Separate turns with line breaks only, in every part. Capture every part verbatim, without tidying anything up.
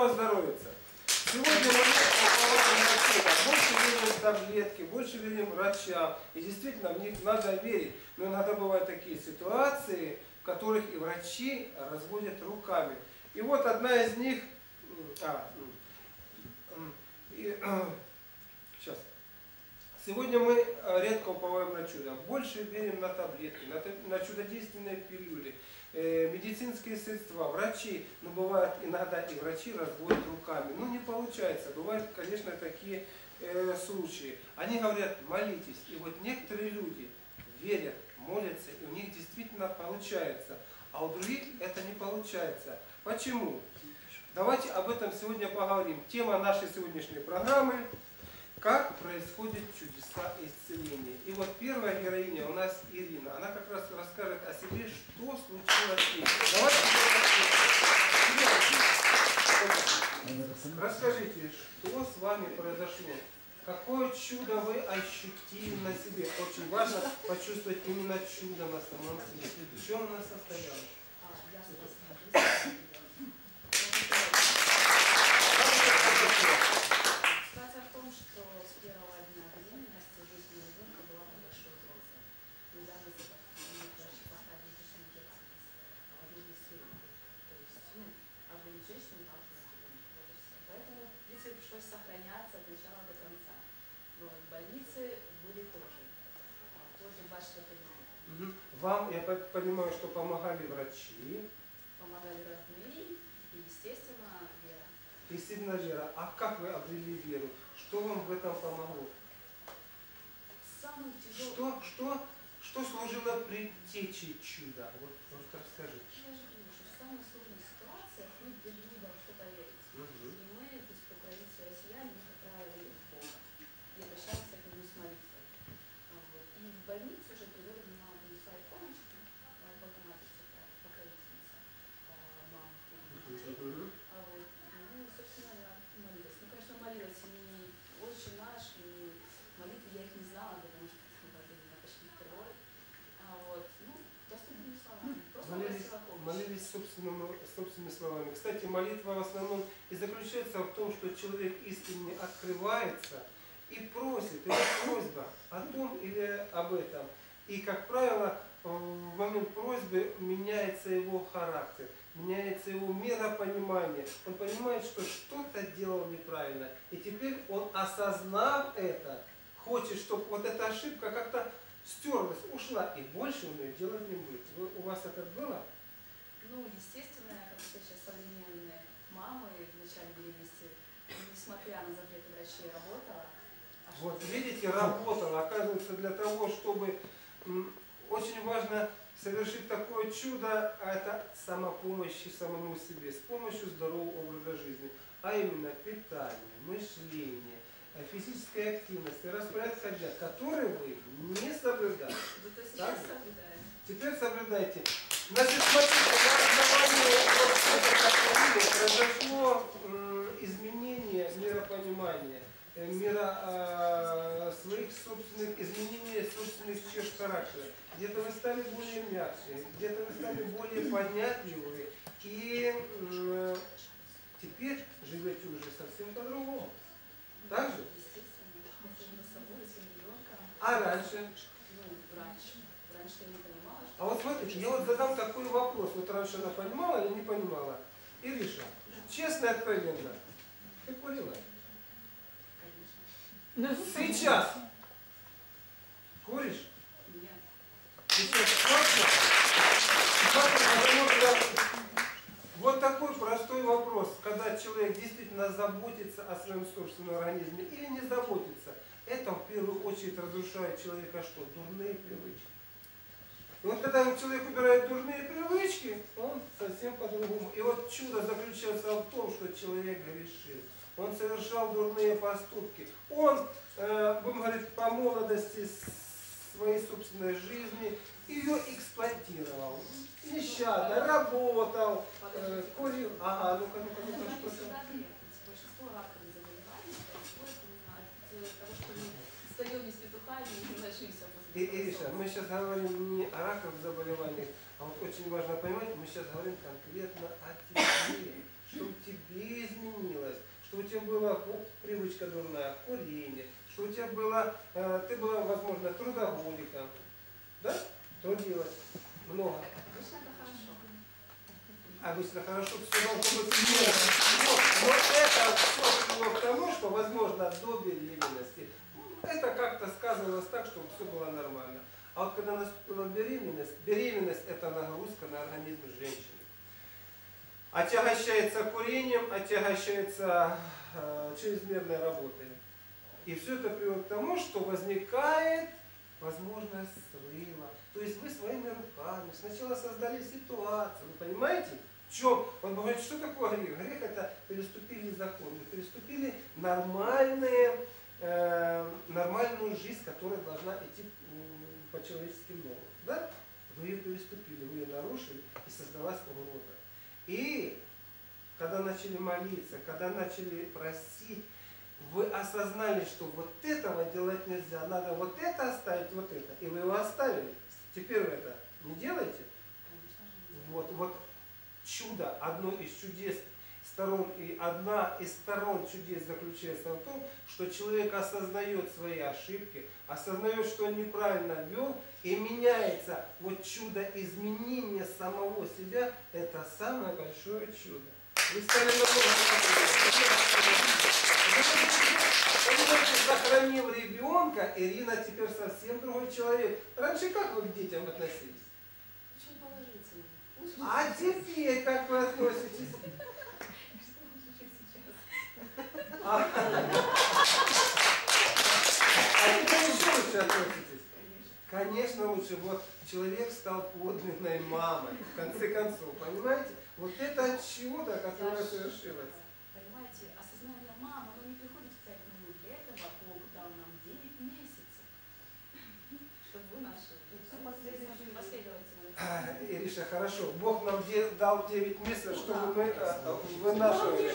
Доброго здоровья! Сегодня мы больше верим в таблетки, больше верим врачам. И действительно, в них надо верить. Но иногда бывают такие ситуации, в которых и врачи разводят руками. И вот одна из них... А, и, сейчас. Сегодня мы редко уповаем на чудо, больше верим на таблетки, на, на чудодейственные пилюли, э, медицинские средства, врачи. Но бывает иногда и врачи разводят руками. Ну не получается, бывают, конечно, такие э, случаи. Они говорят, молитесь. И вот некоторые люди верят, молятся, и у них действительно получается. А у других это не получается. Почему? Давайте об этом сегодня поговорим. Тема нашей сегодняшней программы — как происходят чудеса исцеления. И вот первая героиня у нас Ирина. Она как раз расскажет о себе, что случилось с ней. Давайте расскажите, что с вами произошло. Какое чудо вы ощутили на себе? Очень важно почувствовать именно чудо на самом себе. В чем оно состоялось?
Ситуация в том, что с первого дня беременности жизнь ребенка была под большой угрозой. Недавно мне врачи поставили лишний ответственность, ввели силу. То есть, ну, обвинить женщину так же на ребенка. Вот и все. Поэтому, в принципе, пришлось сохраняться от начала до конца. Но в больнице были тоже. Тоже большие кабинеты.
Вам, я понимаю, что помогали врачи.
Помогали родные и, естественно, вера.
Естественно, вера. А как вы обрели веру? Что вам в этом помогло?
Самый тяжелый...
Что, что, что служило предтечей чуда? Вот просто расскажите.
Я же говорю, что в самых сложных ситуациях мы должны во что поверить.
Угу. И
мы, то есть украинцы, россияне, мы, как правило, верим в Бога. И обращаемся к Нему с молитвой. Вот. И в больницу уже привели меня принесла иконочку, Богоматрица, покровительница, мама.
Угу.
А вот, ну, собственно, я молилась. Ну, конечно, молилась не «Отче наш», и молитвы я их не знала, потому что это было для меня почти впервые. А вот, ну, доступными словами. Просто
молились, молились собственными, собственными словами. Кстати, молитва в основном и заключается в том, что человек искренне открывается и просит, это просьба о том или об этом. И, как правило, в момент просьбы меняется его характер, меняется его миропонимание. Он понимает, что что-то делал неправильно. И теперь он, осознав это, хочет, чтобы вот эта ошибка как-то стерлась, ушла, и больше он ее делать не будет. Вы, у вас это было?
Ну, естественно, как все сейчас современные мамы в начале беременности, несмотря на запреты врачей, работала. А
вот, видите, работала. Оказывается, для того, чтобы... Очень важно совершить такое чудо, а это самопомощь самому себе, с помощью здорового образа жизни, а именно питание, мышление, физическая активность, распорядок дня, который вы не соблюдаете.
Да, то сейчас соблюдаем.
Теперь соблюдайте. Значит, смотрите, на основании вот произошло изменение миропонимания, мира э, своих собственных изменений, собственных черт характера. Где-то вы стали более мягче, где-то вы стали более понятливые, и э, теперь живете уже совсем по-другому. Так же? А раньше?
Ну, раньше. Раньше я не понимала, что...
А вот смотрите, я вот задам такой вопрос. Вот раньше она понимала или не понимала? Ириша, честно и откровенно, ты курила?
Конечно.
Сейчас куришь?
Нет.
Сейчас точно? Потому что вот такой простой вопрос, когда человек действительно заботится о своем собственном организме или не заботится, это в первую очередь разрушает человека что? Дурные привычки. И вот когда человек убирает дурные привычки, он совсем по-другому. И вот чудо заключается в том, что человек грешил. Он совершал дурные поступки. Он, э, будем говорить, по молодости своей собственной жизни ее эксплуатировал. Нещадно, работал, э, курил. Ага, ну-ка, ну-ка, ну-ка, что-то.
Большинство раковых заболеваний происходит именно от того, что мы встаем не с петухами и не ложимся после петуха.
Ириша, мы сейчас говорим не о раковых заболеваниях, а вот очень важно понимать, мы сейчас говорим конкретно о тебе, что в тебе изменилось. у тебя была привычка дурная, курение, что у тебя была, э, ты была, возможно, трудоголиком, да? Трудилась много.
Обычно это хорошо.
Обычно хорошо, все должно быть мерно. Вот, вот это все привело к тому, что, возможно, до беременности это как-то сказывалось так, чтобы все было нормально. А вот когда наступила беременность, беременность это нагрузка на организм женщины. Отягощается курением, отягощается э, чрезмерной работой. И все это приводит к тому, что возникает возможность срыва. То есть вы своими руками сначала создали ситуацию, вы понимаете? В чем? Он говорит, что такое грех? Грех это переступили закон, вы переступили нормальные, э, нормальную жизнь, которая должна идти э, по человеческим нормам. Да? Вы ее переступили, вы ее нарушили, и создалась угроза. И когда начали молиться, когда начали просить, вы осознали, что вот этого делать нельзя, надо вот это оставить, вот это. И вы его оставили. Теперь вы это не делаете? Вот, вот чудо, одно из чудес сторон, и одна из сторон чудес заключается в том, что человек осознает свои ошибки, осознает, что он неправильно вел, и меняется. Вот чудо изменения самого себя, это самое большое чудо. Вы стали намного сохранил ребенка, Ирина теперь совсем другой человек. Раньше как вы к детям относились?
Очень положительно.
А теперь как вы относитесь? А, а теперь еще лучше относитесь? Конечно лучше. Вот человек стал подлинной мамой, в конце концов, понимаете? Вот это чудо, которое совершилось.
Понимаете, осознание мамы, оно не приходит в пять минут. Для этого Бог дал нам девять месяцев, чтобы вы наши последовательно.
Ириша, хорошо. Бог нам дал девять месяцев, чтобы мы вынашивали.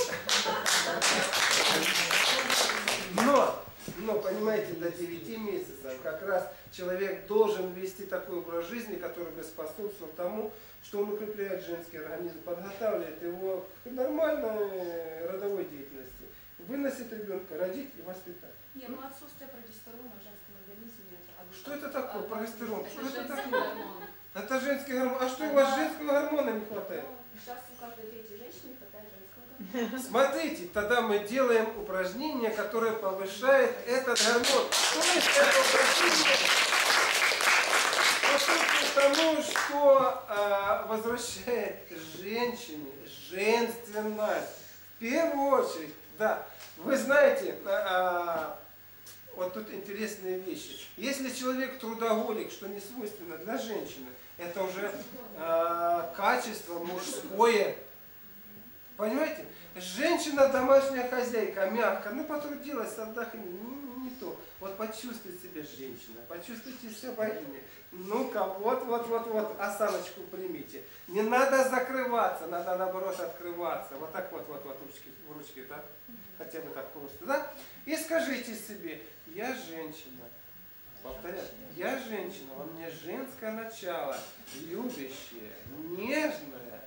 Но, но, понимаете, до девяти месяцев как раз человек должен вести такой образ жизни, который бы способствовал тому, что он укрепляет женский организм, подготавливает его к нормальной родовой деятельности. Выносит ребенка, родить и воспитать.
Не, ну отсутствие прогестерона в женском организме это...
Что это такое, прогестерон?
Это
Что это
женский
такое?
гормон.
Это женский гормон. А что у вас женского гормона не хватает?
Сейчас у каждой третьей женщины не хватает женского гормона.
Смотрите, тогда мы делаем упражнение, которое повышает этот гормон. То есть это упражнение способствует тому, что э, возвращает женщине женственность. В первую очередь, да. Вы знаете, э, э, вот тут интересные вещи. Если человек трудоголик, что не свойственно для женщины, это уже э, качество мужское. Понимаете? Женщина домашняя хозяйка, мягко, ну потрудилась, отдохни, не, не то. Вот почувствуйте себя женщина, почувствуйте себя богиней. Ну-ка, вот, вот, вот, вот, осаночку примите. Не надо закрываться, надо наоборот открываться. Вот так вот, вот, вот, ручки, ручки, да? Хотя бы так просто, да? И скажите себе, я женщина. Повторяю, я женщина, во мне женское начало, любящее, нежное.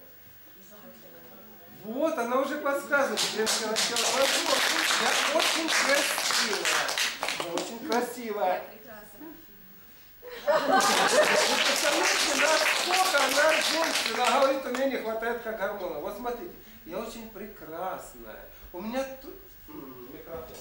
Вот, она уже подсказывает, женское начало. Я очень красивая. Я очень красивая. Вы представляете, насколько она женщина, она говорит, у меня не хватает как гормона. Вот смотрите, я очень прекрасная. У меня тут... Микрофон.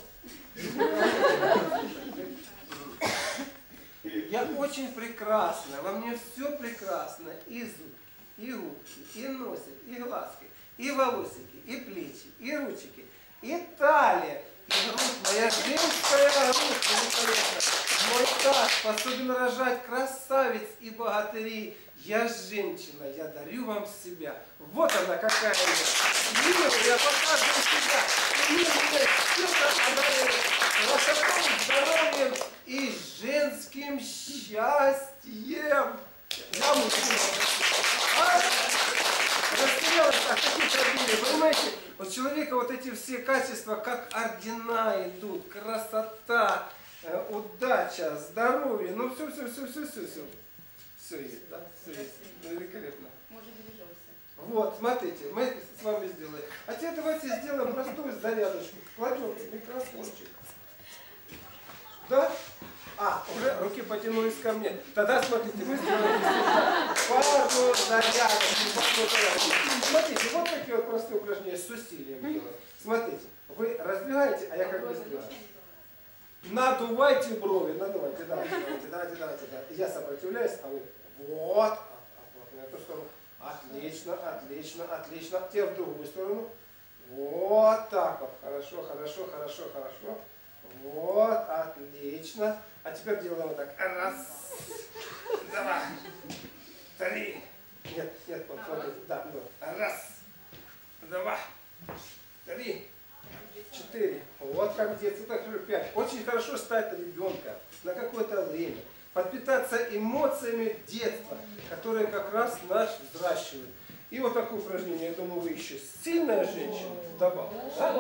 Я очень прекрасная, во мне все прекрасно. И зубки, и губки, и носик, и глазки, и волосики, и плечи, и ручки, и талия, и грудь. Моя женская грудь великолепна. Мой таз способен рожать красавиц и богатырей. Я женщина, я дарю вам себя. Вот она какая я. Мир, я показываю себя. Мир меня все одаряет красотой, здоровьем и женским счастьем. Я мужчина. А? Растерялась, а какие проблемы, понимаете? У человека вот эти все качества, как ордена идут, красота, удача, здоровье, ну все, все, все, все, все, все. Все есть, да? Все есть. Ну, великолепно.
Мы уже бережемся.
Вот, смотрите, мы с вами сделаем. А теперь давайте сделаем простую зарядочку. Кладем микрофончик. Да? А, уже руки потянулись ко мне. Тогда смотрите, мы сделаем пару зарядочку. Смотрите, вот такие вот простые упражнения с усилием делаем. Смотрите, вы раздвигаете, а я как бы сдвигаю. Надувайте брови, надувайте, давайте, давайте, давайте, давайте, давайте. Я сопротивляюсь, а вы вот, а, вот на эту сторону. Отлично, отлично, отлично. Теперь в другую сторону. Вот так вот. Хорошо, хорошо, хорошо, хорошо. Вот, отлично. А теперь делаем вот так. Раз, два, три. Нет, нет, вот, смотрите. Да, вот. Раз, два, три, четыре. Вот как в детстве, так же пять. Очень хорошо стать ребенка на какое-то время. Подпитаться эмоциями детства, которые как раз нас взращивают. И вот такое упражнение, я думаю, вы еще сильная женщина добавили. Да?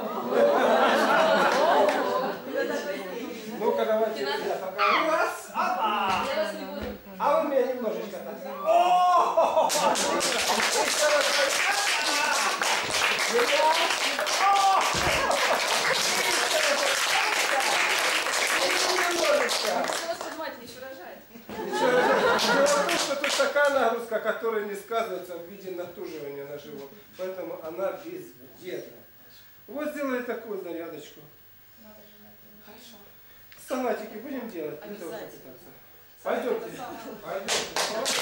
Ну-ка, давайте, я такая, раз, а, а у меня немножечко так. Дело в том, что тут такая нагрузка, которая не сказывается в виде натуживания на живот. Поэтому она безвредна. Вот сделай такую зарядочку.
Хорошо.
Салатики будем делать?
Обязательно.
Пойдемте. Пойдемте.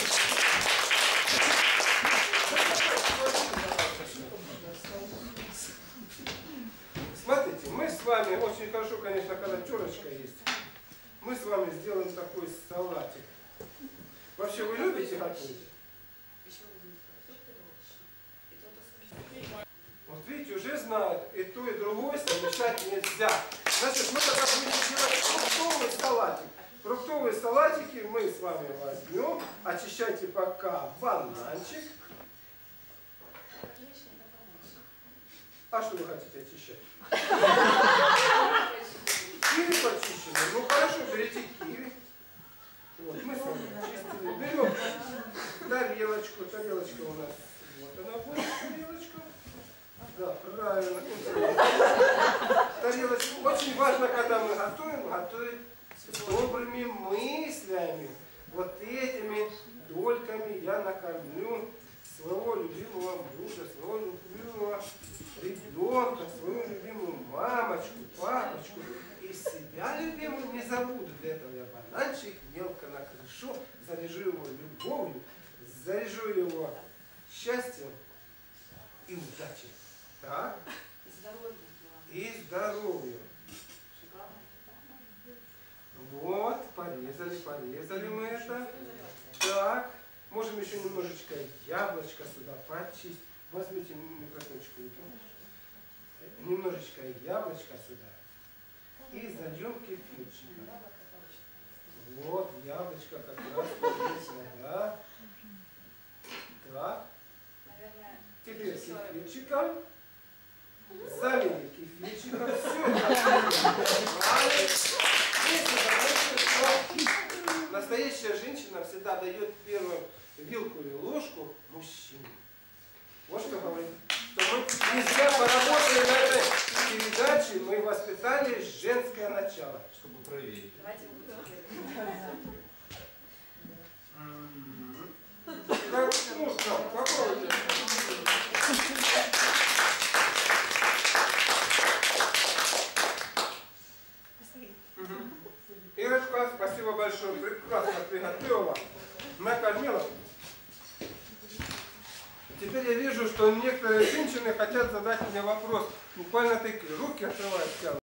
Смотрите, мы с вами, очень хорошо, конечно, когда терочка есть, мы с вами сделаем такой салатик. Вообще, вы любите готовить? Вот видите, уже знают, и то, и другое совмещать нельзя. Значит, мы тогда будем делать фруктовый салатик. Фруктовые салатики мы с вами возьмем. Очищайте пока бананчик. А что вы хотите очищать? Киви почищены. Ну хорошо, берите киви. Вот, мы с вами чистили. Берем тарелочку. Тарелочка у нас. Вот она будет, тарелочка. Да, правильно. Тарелочку. Очень важно, когда мы готовим, готовить с добрыми мыслями. Вот этими дольками я накормлю своего любимого мужа, своего любимого ребенка, свою любимую мамочку, папочку. И себя любимую не забуду. Для этого я бананчик мелко накрышу, заряжу его любовью, заряжу его счастьем и удачей. Так? И здоровьем. Вот, порезали, порезали мы это. Так, можем еще немножечко яблочко сюда почистить. Возьмите микрофончик. Немножечко яблочко сюда. И зальем кефирчиком. Вот, яблочко как раз порезано, да. Так. Теперь кефирчиком. Залили кефирчиком. Все это. Настоящая женщина всегда дает первую вилку или ложку мужчине. Вот что говорит. Что мы не зря поработали на этой передаче, мы воспитали женское начало.
Чтобы проверить.
Давайте
Так, ну что, попробуйте. Ирочка, спасибо большое, прекрасно приготовила, накормила. Теперь я вижу, что некоторые женщины хотят задать мне вопрос. Буквально такие руки открывают.